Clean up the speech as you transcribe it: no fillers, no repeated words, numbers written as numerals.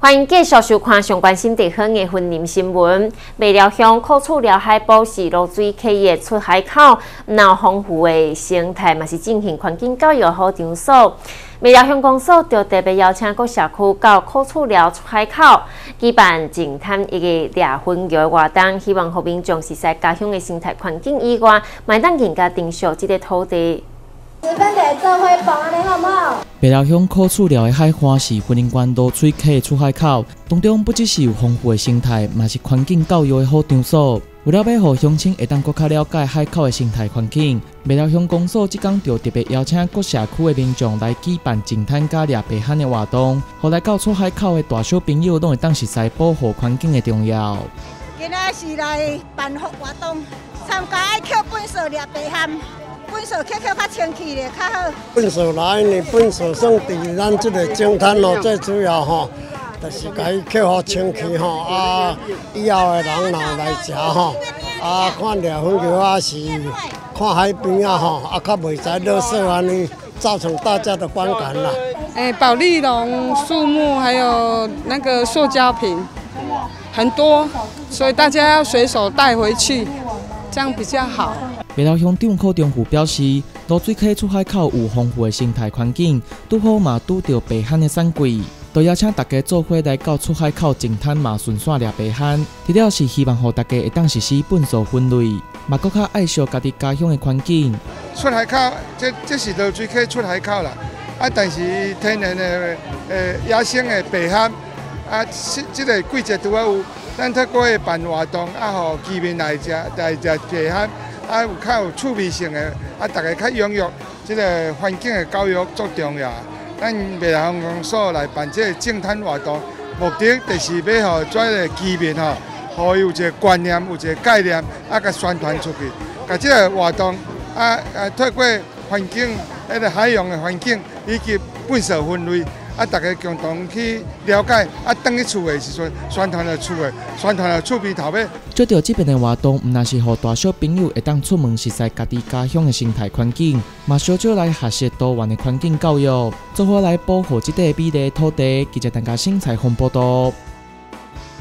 欢迎继续收看相关新地方的婚姻新闻。麦寮乡苦楚寮海堡是露水溪的出海口，有丰富的生态，嘛是进行环境教育好场所。麦寮乡公所就特别邀请各社区到苦楚寮出海口举办净滩一个掠婚游的活动，希望和民众是在家乡的生态环境以外，买当更加珍惜这个土地。 十分得做伙帮安尼好不好？ 麦寮乡苦楚寮的海花是婚姻关露水溪的出海口，当中不只是有丰富的生态，嘛是环境教育的好场所。为了要让乡亲会当更加了解海口的生态环境，麦寮乡公所即天就特别邀请各社区的民众来举办净滩加掠白虾的活动，互来到出海口的大小朋友，拢会当识识保护环境的重要。 今仔是来办活动，参加爱捡粪扫掠白虾。粪扫捡较清气咧，较好。 粪扫来呢，粪扫算伫咱即个净滩咯，最主要吼，就是甲伊捡好清气吼，以后的人若来食吼，看掠粉球是看海边吼，较袂使垃圾安尼，造成大家的观感啦。 保丽龙树木还有那个塑胶瓶很多，所以大家要随手带回去，这样比较好。 麦寮乡长柯中富表示，露水溪出海口有丰富的生态环境，拄好嘛拄到白虾的产季，就邀请大家做伙来到出海口净滩嘛顺线掠白虾。除了是希望让大家会当实施粪扫分类，嘛更较爱惜家己家乡的环境。 出海口，这是露水溪出海口啦。但是天然的野生的白虾，这个季节拄好有，咱透过办活动，互居民来食白虾。有较有趣味性的，大家较踊跃，这个环境的教育足重要。咱麦寮乡公所来办这个净滩活动，目的就是要互这个居民互有一个观念，有一个概念，甲宣传出去。甲这个活动透过环境，个海洋的环境以及粪扫分类。大家共同去了解，回去厝的时阵，宣传了厝的，宣传了厝边头尾。 做到这边的活动，唔但是互大小朋友会当出门识识家己家乡的生态环境，嘛小少来学习多元的环境教育，做好来保护这块美丽的土地，记者陈嘉生采访报道。